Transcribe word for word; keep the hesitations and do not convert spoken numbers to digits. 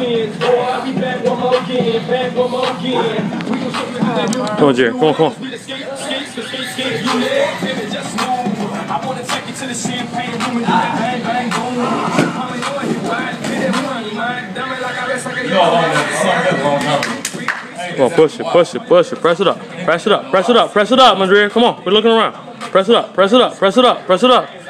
twins. Boy, I'll be back one more again, back one more again. We gon' show you how that do. Come on, Jerry. Come on, come on. I wanna take you to the champagne room and do that bang bang boom. Homie, know you ride, get that money, man. Dumb it like I rest like a Come on, push it, push it, push it. Press it up, press it up, press it up, press it up, Madrid. Come on, we're looking around. Press it up, press it up, press it up, press it up.